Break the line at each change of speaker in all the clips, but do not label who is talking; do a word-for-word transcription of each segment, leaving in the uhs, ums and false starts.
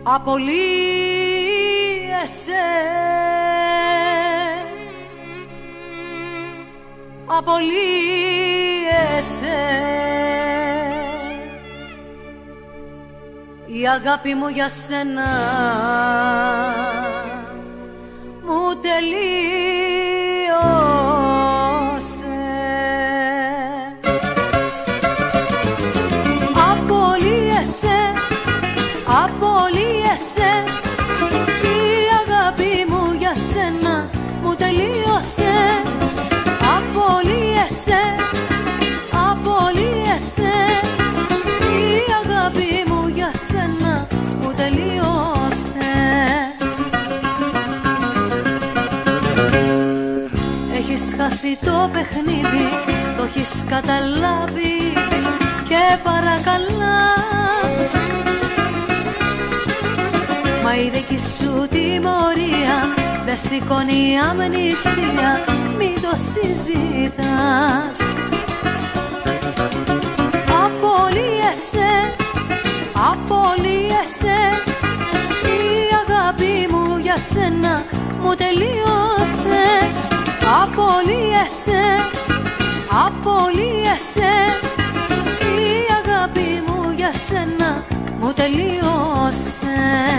απολύεσαι, απολύεσαι. Η αγάπη μου για σένα μου τελείωσε. Απολύεσαι, απολύεσαι. Η αγάπη μου για σένα μου τελείωσε. Απολύεσαι, απολύεσαι. Η αγάπη μου για σένα μου τελείωσε. Έχεις χάσει το παιχνίδι, το έχεις καταλάβει και παρακαλάς. Μα η δική σου τιμωρία δεν σηκώνει αμνηστία, μην το συζητάς. Απολύεσαι, απολύεσαι. Η αγάπη μου για σένα μου τελείωσε. Απολύεσαι, απολύεσαι. Η αγάπη μου για σένα μου τελείωσε.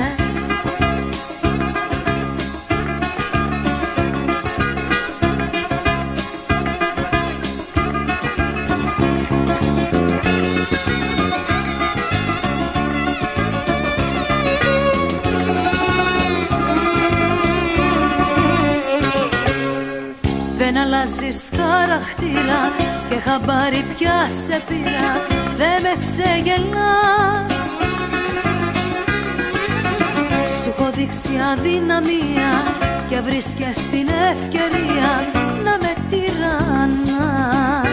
Δεν αλλάζεις χαρακτήρα και χαμπάρι πια σε πήρα, δεν με ξεγελάς. Σου έχω δείξει αδυναμία και βρίσκες την ευκαιρία να με τυραννάς.